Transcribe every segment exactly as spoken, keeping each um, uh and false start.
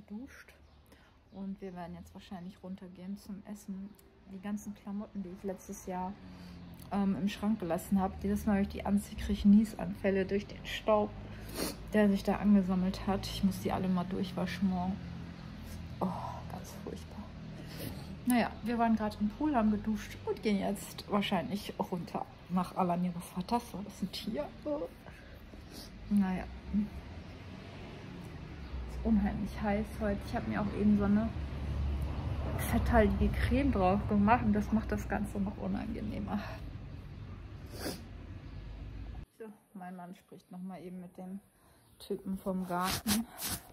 geduscht und wir werden jetzt wahrscheinlich runtergehen zum Essen. Die ganzen Klamotten, die ich letztes Jahr ähm, im Schrank gelassen habe, jedes Mal, wenn ich die anziehe, kriege ich Niesanfälle durch den Staub, der sich da angesammelt hat. Ich muss die alle mal durchwaschen morgen. Oh, ganz furchtbar. Naja, wir waren gerade im Pool, haben geduscht und gehen jetzt wahrscheinlich runter nach Alanya ihres Vaters. War das ein Tier? Oh. Naja. Es ist unheimlich heiß heute. Ich habe mir auch eben so eine fetthaltige Creme drauf gemacht und das macht das Ganze noch unangenehmer. So, mein Mann spricht noch mal eben mit dem Typen vom Garten.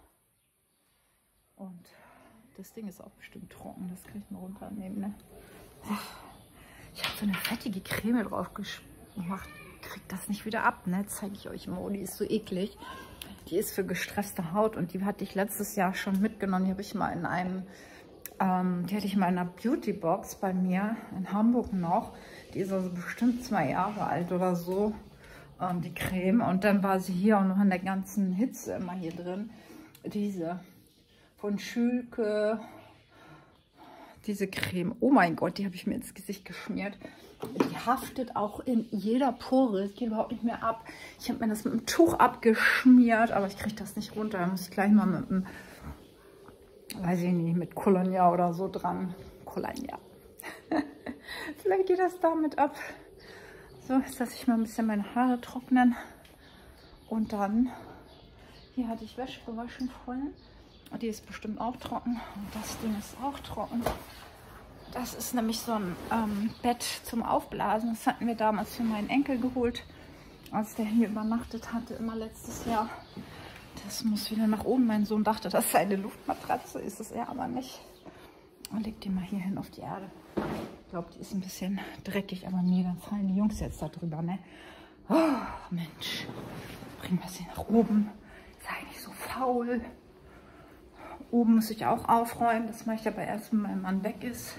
Und das Ding ist auch bestimmt trocken, das kann ich mal runternehmen, ne? Ich habe so eine fettige Creme drauf gemacht, krieg das nicht wieder ab, ne? Zeige ich euch mal, oh, die ist so eklig. Die ist für gestresste Haut und die hatte ich letztes Jahr schon mitgenommen. Die habe ich mal in einem, ähm, die hatte ich mal in einer Beauty-Box bei mir in Hamburg noch. Die ist also bestimmt zwei Jahre alt oder so, ähm, die Creme. Und dann war sie hier auch noch in der ganzen Hitze immer hier drin. Diese von Schülke, diese Creme, oh mein Gott, die habe ich mir ins Gesicht geschmiert. Die haftet auch in jeder Pore, es geht überhaupt nicht mehr ab. Ich habe mir das mit dem Tuch abgeschmiert, aber ich kriege das nicht runter. Da muss ich gleich mal mit dem, weiß ich nicht, mit Colonia oder so dran. Colonia. Vielleicht geht das damit ab. So, jetzt lasse ich mal ein bisschen meine Haare trocknen. Und dann, hier hatte ich Wäsche gewaschen vorhin. Die ist bestimmt auch trocken und das Ding ist auch trocken. Das ist nämlich so ein ähm, Bett zum Aufblasen. Das hatten wir damals für meinen Enkel geholt, als der hier übernachtet hatte, immer letztes Jahr. Das muss wieder nach oben. Mein Sohn dachte, das sei eine Luftmatratze, ist es ja aber nicht. Und legt die mal hier hin auf die Erde. Ich glaube, die ist ein bisschen dreckig, aber mir, dann fallen die Jungs jetzt da drüber, ne? Oh, Mensch, bringen wir sie nach oben. Sei nicht so faul. Oben muss ich auch aufräumen, das mache ich aber erst, wenn mein Mann weg ist.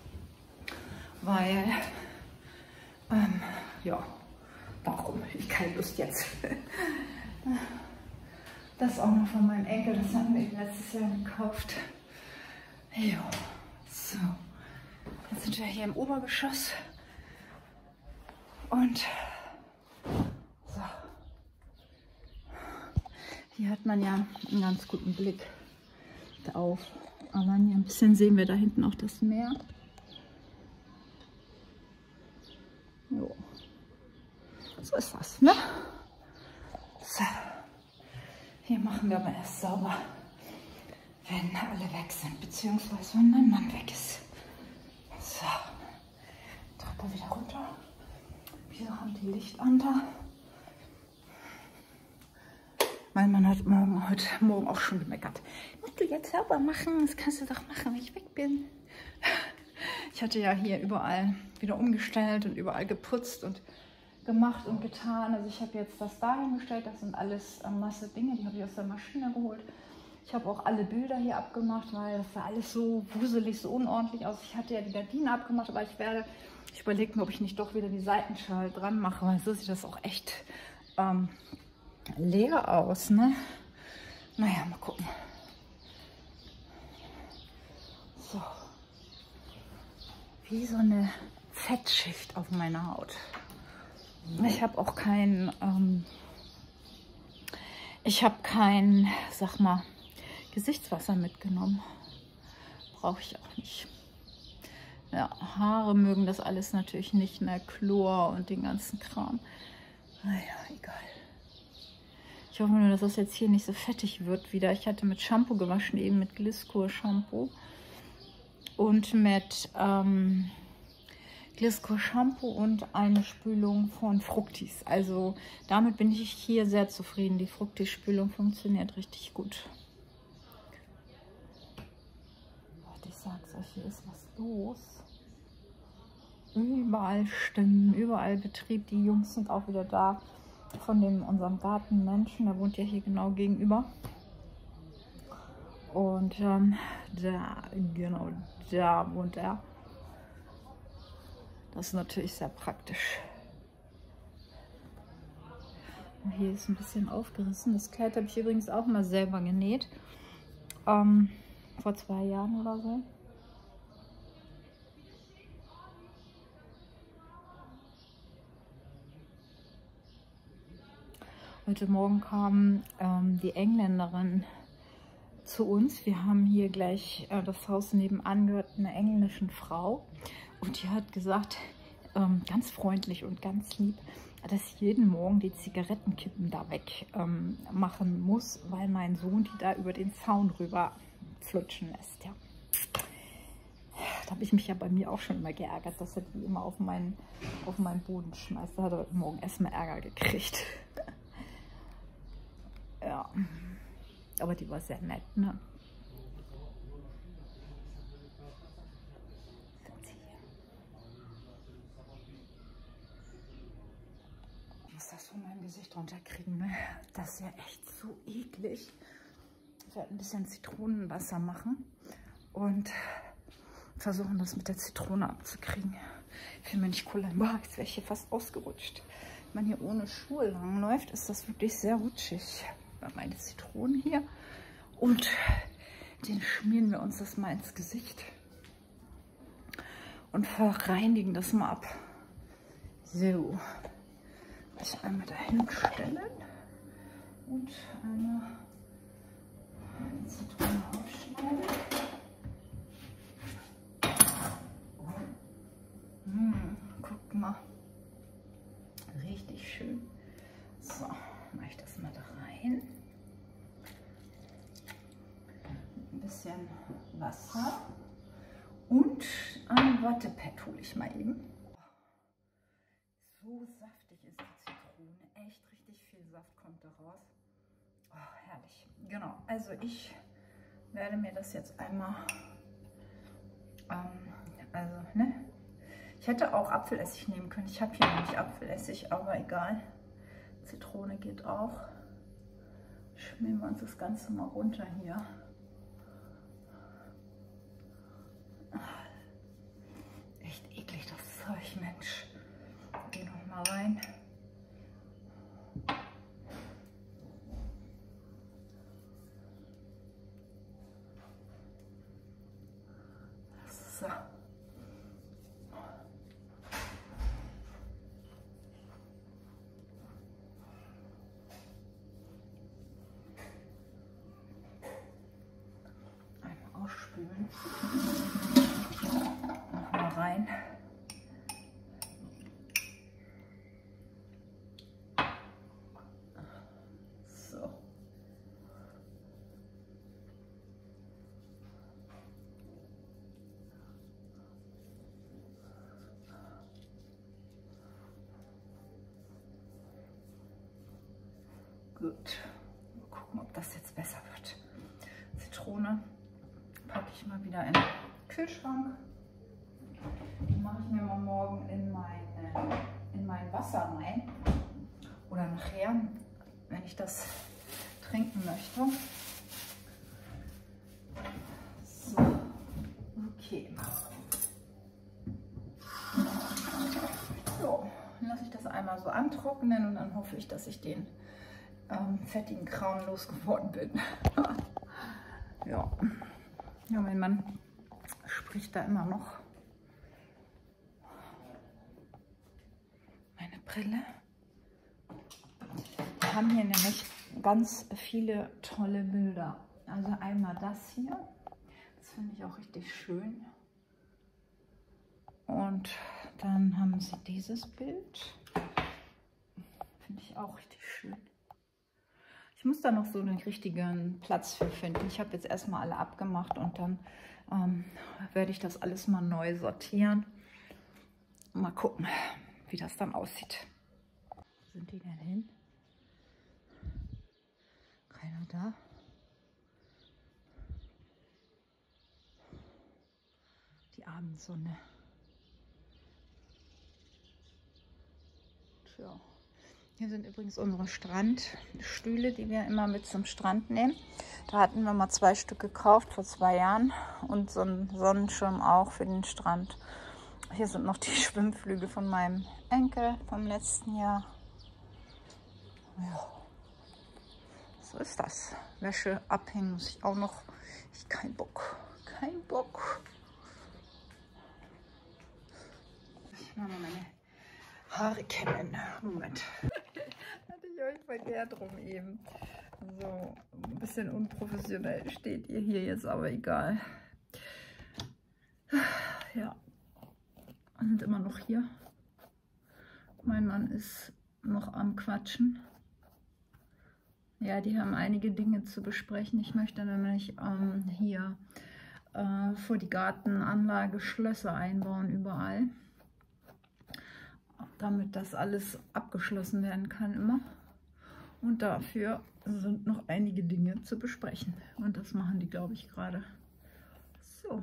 Weil, ähm, ja, warum? Ich habe keine Lust jetzt. Das auch noch von meinem Enkel, das haben wir letztes Jahr gekauft. Jo, so. Jetzt sind wir hier im Obergeschoss. Und so. Hier hat man ja einen ganz guten Blick auf Alanya. Ein bisschen sehen wir da hinten auch das Meer. Jo. So ist das, ne? So. Hier machen wir aber erst sauber, wenn alle weg sind, beziehungsweise wenn mein Mann weg ist. So. Treppe wieder runter. Wieso haben die Licht an da? Mein Mann hat morgen, heute Morgen auch schon gemeckert. Musst du jetzt sauber machen? Das kannst du doch machen, wenn ich weg bin. Ich hatte ja hier überall wieder umgestellt und überall geputzt und gemacht und getan. Also ich habe jetzt das da hingestellt. Das sind alles äh, Masse Dinge, die habe ich aus der Maschine geholt. Ich habe auch alle Bilder hier abgemacht, weil das sah alles so wuselig, so unordentlich aus. Ich hatte ja die Gardinen abgemacht, aber ich werde, ich überlege mir, ob ich nicht doch wieder die Seitenschal dran mache, weil so sieht das auch echt ähm, leer aus, ne? Naja, mal gucken. So. Wie so eine Fettschicht auf meiner Haut. Ich habe auch kein, ähm, ich habe kein, sag mal, Gesichtswasser mitgenommen. Brauche ich auch nicht. Ja, Haare mögen das alles natürlich nicht, ne? Chlor und den ganzen Kram. Naja, egal. Ich hoffe nur, dass das jetzt hier nicht so fettig wird wieder. Ich hatte mit Shampoo gewaschen, eben mit Gliscor Shampoo. Und mit ähm, Gliscor Shampoo und eine Spülung von Fructis. Also damit bin ich hier sehr zufrieden. Die Fructis-Spülung funktioniert richtig gut. Und ich sag's euch, hier ist was los. Überall Stimmen, überall Betrieb. Die Jungs sind auch wieder da. Von dem unserem Gartenmenschen, der wohnt ja hier genau gegenüber. Und ähm, da, genau, da wohnt er. Das ist natürlich sehr praktisch. Und hier ist ein bisschen aufgerissen. Das Kleid habe ich übrigens auch mal selber genäht. ähm, vor zwei Jahren oder so. Heute Morgen kam ähm, die Engländerin zu uns. Wir haben hier gleich äh, das Haus nebenan gehört, einer englischen Frau. Und die hat gesagt, ähm, ganz freundlich und ganz lieb, dass ich jeden Morgen die Zigarettenkippen da weg ähm, machen muss, weil mein Sohn die da über den Zaun rüber flutschen lässt. Ja. Da habe ich mich ja bei mir auch schon immer geärgert, dass er die immer auf meinen, auf meinen Boden schmeißt. Da hat er heute Morgen erstmal Ärger gekriegt. Ja, aber die war sehr nett, ne? Ich muss das von meinem Gesicht runterkriegen, ne? Das ist ja echt so eklig. Ich werde ein bisschen Zitronenwasser machen und versuchen, das mit der Zitrone abzukriegen. Ich will mir nicht kullern. Boah, jetzt wäre ich hier fast ausgerutscht. Wenn man hier ohne Schuhe langläuft, ist das wirklich sehr rutschig. Meine Zitronen hier und den schmieren wir uns das mal ins Gesicht und reinigen das mal ab. So, ich einmal dahin stellen und eine Zitrone aufschneiden. Hm, guck mal, richtig schön. So, mache ich das mal da rein. Ein bisschen Wasser und ein Wattepad hole ich mal eben. So saftig ist die Zitrone. Echt richtig viel Saft kommt da raus. Oh, herrlich. Genau, also ich werde mir das jetzt einmal, ähm, also, ne? Ich hätte auch Apfelessig nehmen können. Ich habe hier nämlich Apfelessig, aber egal. Zitrone geht auch. Schmieren wir uns das Ganze mal runter hier. Echt eklig das Zeug, Mensch. Geh noch mal rein. So. Ausspülen. Noch mal rein. So. Gut. Mal gucken, ob das jetzt besser wird. Zitrone packe ich mal wieder in den Kühlschrank. Die mache ich mir mal morgen in mein, äh, in mein Wasser rein. Oder nachher, wenn ich das trinken möchte. So, okay. So, dann lasse ich das einmal so antrocknen und dann hoffe ich, dass ich den ähm, fettigen Kram losgeworden bin. Ja. Ja, mein Mann spricht da immer noch. Meine Brille. Wir haben hier nämlich ganz viele tolle Bilder. Also einmal das hier. Das finde ich auch richtig schön. Und dann haben sie dieses Bild. Finde ich auch richtig schön. Ich muss da noch so einen richtigen Platz für finden. Ich habe jetzt erstmal alle abgemacht und dann ähm, werde ich das alles mal neu sortieren. Mal gucken, wie das dann aussieht. Wo sind die denn hin? Keiner da? Die Abendsonne. Tja. Hier sind übrigens unsere Strandstühle, die wir immer mit zum Strand nehmen. Da hatten wir mal zwei Stück gekauft vor zwei Jahren und so einen Sonnenschirm auch für den Strand. Hier sind noch die Schwimmflügel von meinem Enkel vom letzten Jahr. Ja, so ist das. Wäsche abhängen muss ich auch noch Ich kein Bock. Kein Bock. Ich mache mal meine Haare kämmen. Moment. Hatte ich euch verkehrt rum eben. So, ein bisschen unprofessionell steht ihr hier jetzt, aber egal. Ja, wir sind immer noch hier. Mein Mann ist noch am Quatschen. Ja, die haben einige Dinge zu besprechen. Ich möchte nämlich ähm, hier äh, vor die Gartenanlage Schlösser einbauen überall, damit das alles abgeschlossen werden kann immer. Und dafür sind noch einige Dinge zu besprechen. Und das machen die, glaube ich, gerade. So.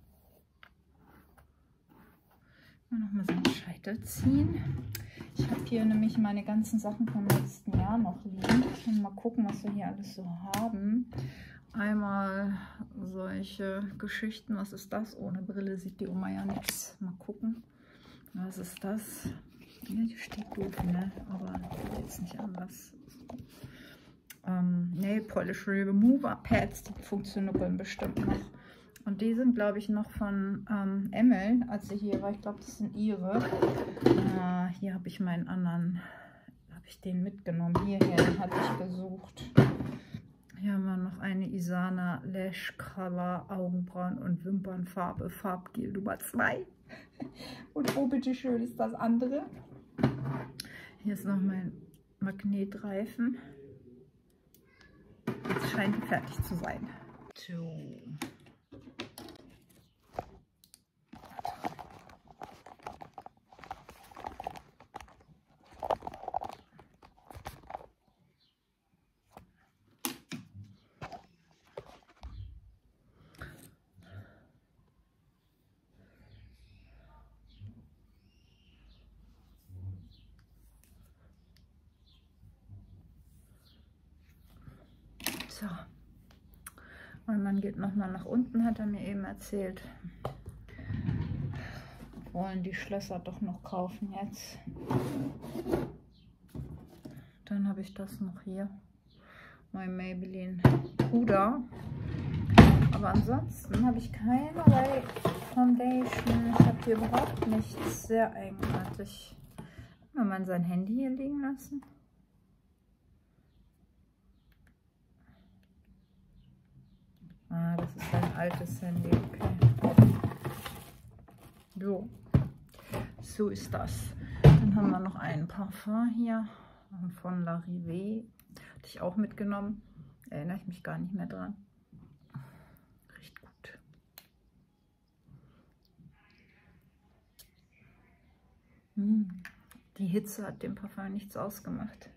Noch mal so einen Scheitel ziehen. Ich habe hier nämlich meine ganzen Sachen vom letzten Jahr noch liegen. Und mal gucken, was wir hier alles so haben. Einmal solche Geschichten. Was ist das? Ohne Brille sieht die Oma ja nichts. Mal gucken. Was ist das? Ja, die steht doof, ne? Aber jetzt nicht anders. Ähm, ne, Polish Remover Pads, die funktionieren bestimmt noch. Und die sind, glaube ich, noch von ähm, Emmel, als sie hier war. Ich glaube, das sind ihre. Äh, hier habe ich meinen anderen, habe ich den mitgenommen. Hierher, den hatte ich gesucht. Hier haben wir noch eine Isana Lash Color Augenbrauen und Wimpernfarbe Farbgel Nummer zwei. Und oh, bitteschön ist das andere. Hier ist noch mein Magnetreifen. Jetzt scheint die fertig zu sein. So. So, mein Mann geht nochmal nach unten, hat er mir eben erzählt. Wir wollen die Schlösser doch noch kaufen jetzt. Dann habe ich das noch hier, mein Maybelline Puder. Aber ansonsten habe ich keinerlei Foundation. Ich habe hier überhaupt nichts, sehr eigenartig. Kann man sein Handy hier liegen lassen? Ah, das ist ein altes Handy, okay. So, so ist das. Dann haben wir noch ein Parfum hier von Larivée. Hatte ich auch mitgenommen. Erinnere ich mich gar nicht mehr dran. Riecht gut. Hm. Die Hitze hat dem Parfum nichts ausgemacht.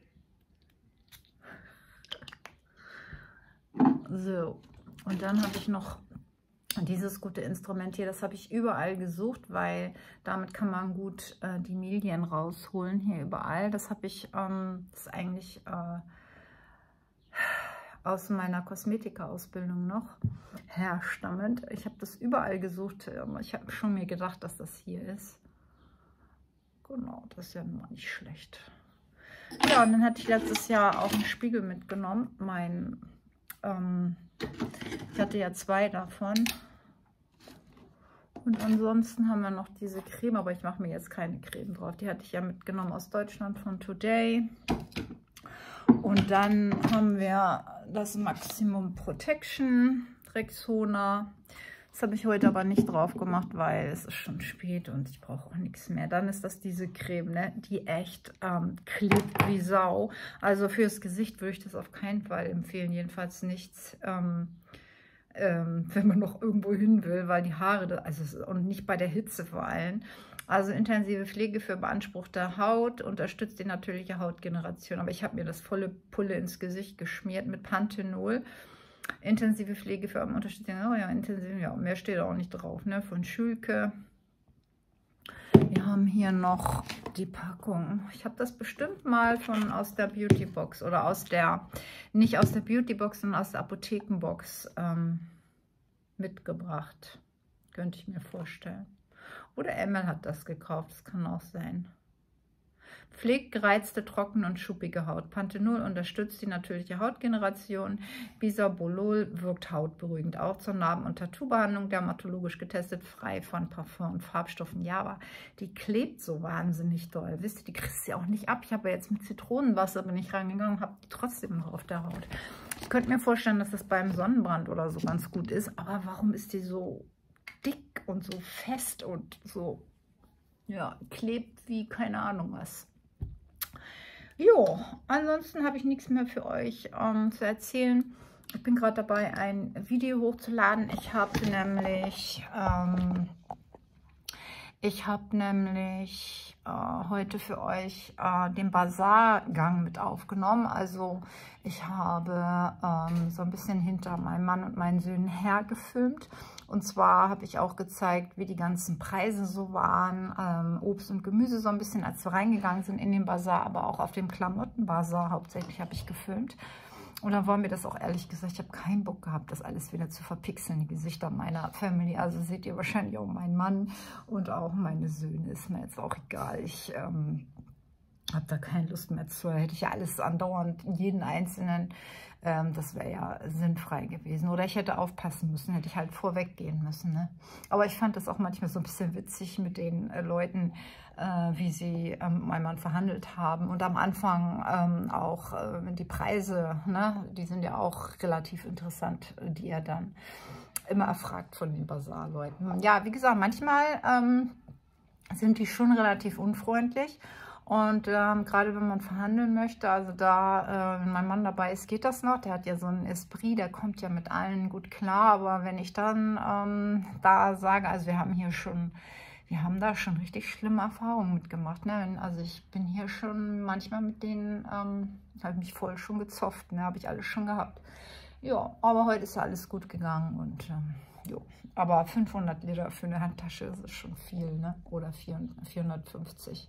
So. Und dann habe ich noch dieses gute Instrument hier, das habe ich überall gesucht, weil damit kann man gut äh, die Milien rausholen, hier überall. Das habe ich, ähm, das ist eigentlich äh, aus meiner Kosmetika-Ausbildung noch herstammend. Ich habe das überall gesucht, aber ich habe schon mir gedacht, dass das hier ist. Genau, das ist ja nun mal nicht schlecht. Ja, und dann hatte ich letztes Jahr auch einen Spiegel mitgenommen, mein... Ähm, ich hatte ja zwei davon. Und ansonsten haben wir noch diese Creme, aber ich mache mir jetzt keine Creme drauf. Die hatte ich ja mitgenommen aus Deutschland von Today. Und dann haben wir das Maximum Protection Rexona. Das habe ich heute aber nicht drauf gemacht, weil es ist schon spät und ich brauche auch nichts mehr. Dann ist das diese Creme, ne? Die echt ähm, klebt wie Sau. Also fürs Gesicht würde ich das auf keinen Fall empfehlen. Jedenfalls nichts, ähm, ähm, wenn man noch irgendwo hin will, weil die Haare, also und nicht bei der Hitze vor allem. Also intensive Pflege für beanspruchte Haut, unterstützt die natürliche Hautgeneration. Aber ich habe mir das volle Pulle ins Gesicht geschmiert mit Panthenol. Intensive Pflege für Unterstützung, oh ja, intensiv, ja, mehr steht auch nicht drauf, ne, von Schülke. Wir haben hier noch die Packung. Ich habe das bestimmt mal von aus der Beauty Box oder aus der, nicht aus der Beauty Box, sondern aus der Apothekenbox ähm, mitgebracht. Könnte ich mir vorstellen. Oder Emmel hat das gekauft, das kann auch sein. Pflegt gereizte, trockene und schuppige Haut. Panthenol unterstützt die natürliche Hautgeneration. Bisabolol wirkt hautberuhigend. Auch zur Narben- und Tattoo-Behandlung, dermatologisch getestet, frei von Parfum und Farbstoffen. Ja, aber die klebt so wahnsinnig doll. Wisst ihr, die kriegst du ja auch nicht ab. Ich habe ja jetzt mit Zitronenwasser bin ich reingegangen und habe die trotzdem noch auf der Haut. Ich könnte mir vorstellen, dass das beim Sonnenbrand oder so ganz gut ist. Aber warum ist die so dick und so fest und so, ja, klebt wie keine Ahnung was. Jo, ansonsten habe ich nichts mehr für euch ähm, zu erzählen. Ich bin gerade dabei, ein Video hochzuladen. Ich habe nämlich, ähm, ich habe nämlich äh, heute für euch äh, den Basargang mit aufgenommen. Also ich habe ähm, so ein bisschen hinter meinem Mann und meinen Söhnen hergefilmt. Und zwar habe ich auch gezeigt, wie die ganzen Preise so waren, ähm, Obst und Gemüse so ein bisschen, als wir reingegangen sind in den Basar, aber auch auf dem Klamottenbasar hauptsächlich habe ich gefilmt. Und dann war mir das auch ehrlich gesagt, ich habe keinen Bock gehabt, das alles wieder zu verpixeln, die Gesichter meiner Family. Also seht ihr wahrscheinlich auch meinen Mann und auch meine Söhne, ist mir jetzt auch egal. Ich ähm, habe da keine Lust mehr zu, hätte ich ja alles andauernd, jeden einzelnen, ähm, das wäre ja sinnfrei gewesen. Oder ich hätte aufpassen müssen, hätte ich halt vorweg gehen müssen. Ne? Aber ich fand das auch manchmal so ein bisschen witzig mit den äh, Leuten, äh, wie sie ähm, mit meinem Mann verhandelt haben. Und am Anfang ähm, auch äh, die Preise, ne? Die sind ja auch relativ interessant, die er dann immer erfragt von den Basarleuten. Ja, wie gesagt, manchmal ähm, sind die schon relativ unfreundlich. Und ähm, gerade wenn man verhandeln möchte, also da, äh, wenn mein Mann dabei ist, geht das noch. Der hat ja so einen Esprit, der kommt ja mit allen gut klar. Aber wenn ich dann ähm, da sage, also wir haben hier schon, wir haben da schon richtig schlimme Erfahrungen mitgemacht. Ne? Also ich bin hier schon manchmal mit denen, ähm, habe mich voll schon gezofft, ne? Habe ich alles schon gehabt. Ja, aber heute ist ja alles gut gegangen und ähm, jo. Aber fünfhundert Liter für eine Handtasche ist schon viel, ne? Oder vierhundertfünfzig.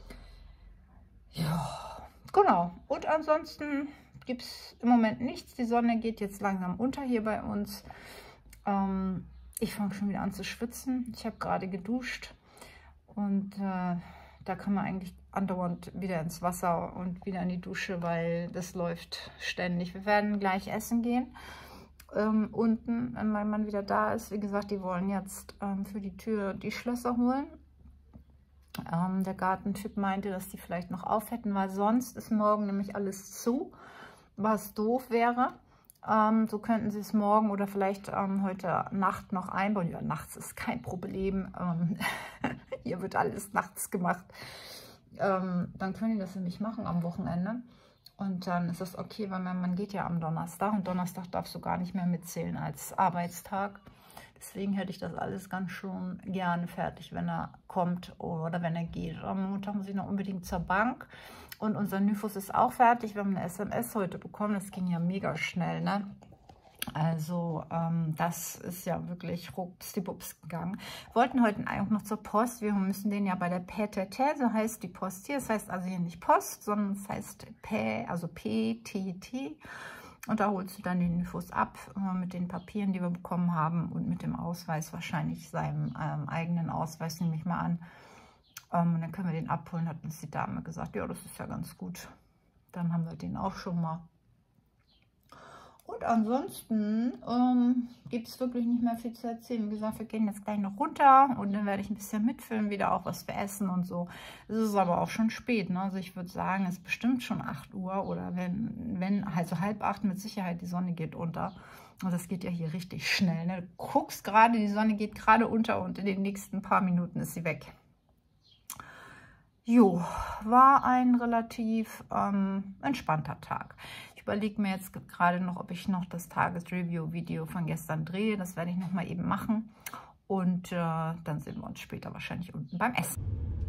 Ja, genau. Und ansonsten gibt es im Moment nichts. Die Sonne geht jetzt langsam unter hier bei uns. Ähm, ich fange schon wieder an zu schwitzen. Ich habe gerade geduscht und äh, da kann man eigentlich andauernd wieder ins Wasser und wieder in die Dusche, weil das läuft ständig. Wir werden gleich essen gehen. Ähm, unten, wenn mein Mann wieder da ist, wie gesagt, die wollen jetzt ähm, für die Tür die Schlösser holen. Ähm, der Gartentyp meinte, dass die vielleicht noch auf hätten, weil sonst ist morgen nämlich alles zu, was doof wäre. Ähm, so könnten sie es morgen oder vielleicht ähm, heute Nacht noch einbauen. Ja, nachts ist kein Problem. Ähm, hier wird alles nachts gemacht. Ähm, dann können die das nämlich machen am Wochenende. Und dann ist das okay, weil mein Mann geht ja am Donnerstag. Und Donnerstag darfst du gar nicht mehr mitzählen als Arbeitstag. Deswegen hätte ich das alles ganz schon gerne fertig, wenn er kommt oder wenn er geht. Am Montag muss ich noch unbedingt zur Bank. Und unser Nyphus ist auch fertig. Wir haben eine S M S heute bekommen. Das ging ja mega schnell, ne? Also ähm, das ist ja wirklich ruckstibups gegangen. Wir wollten heute eigentlich noch zur Post. Wir müssen den ja bei der P T T, so heißt die Post hier. Das heißt also hier nicht Post, sondern es heißt P, also P T T. Und da holst du dann den Nyphus ab äh, mit den Papieren, die wir bekommen haben und mit dem Ausweis, wahrscheinlich seinem ähm, eigenen Ausweis, nehme ich mal an. Ähm, und dann können wir den abholen, hat uns die Dame gesagt. Ja, das ist ja ganz gut. Dann haben wir den auch schon mal. Und ansonsten ähm, gibt es wirklich nicht mehr viel zu erzählen. Wie gesagt, wir gehen jetzt gleich noch runter und dann werde ich ein bisschen mitfilmen, wieder auch was wir essen und so. Es ist aber auch schon spät, ne? Also ich würde sagen, es ist bestimmt schon acht Uhr oder wenn, wenn also halb acht mit Sicherheit, die Sonne geht unter. Und das geht ja hier richtig schnell, ne? Du guckst gerade, die Sonne geht gerade unter und in den nächsten paar Minuten ist sie weg. Jo, war ein relativ ähm, entspannter Tag. Ich überlege mir jetzt gerade noch, ob ich noch das Tagesreview-Video von gestern drehe. Das werde ich noch mal eben machen. Und äh, dann sehen wir uns später wahrscheinlich unten beim Essen.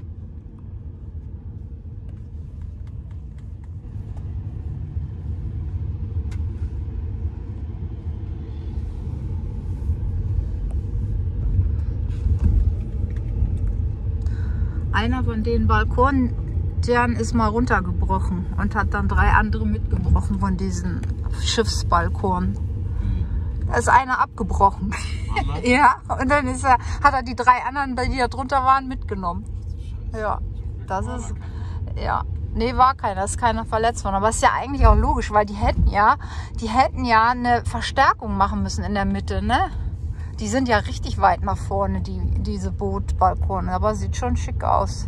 Einer von den Balkonen, der ist mal runtergebrochen und hat dann drei andere mitgebrochen von diesen Schiffsbalkonen. Da ist einer abgebrochen. Ja, und dann ist er, hat er die drei anderen, die da drunter waren, mitgenommen. Ja, das ist, Ja. Nee, war keiner, ist keiner verletzt worden. Aber ist ja eigentlich auch logisch, weil die hätten ja, die hätten ja eine Verstärkung machen müssen in der Mitte, ne? Die sind ja richtig weit nach vorne, die, diese Bootbalkone. Aber sieht schon schick aus.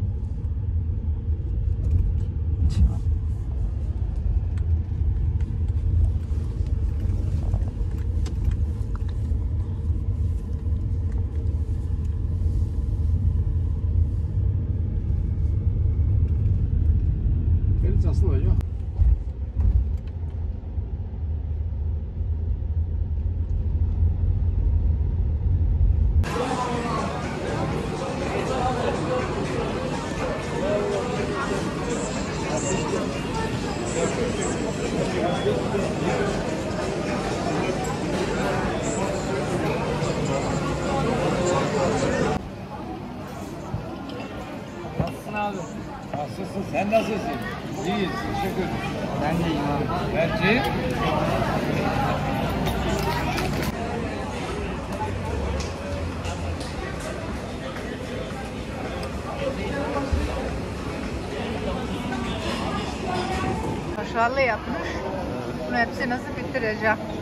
Tja. Nasıl olacak? Nasılsın abi? Nasılsın? Sen nasılsın? İyiyiz. Teşekkür ederim. Ben de iyiyim abi. Gerçi? Başarılı yapmış. Bunu hepsini nasıl bitireceğim?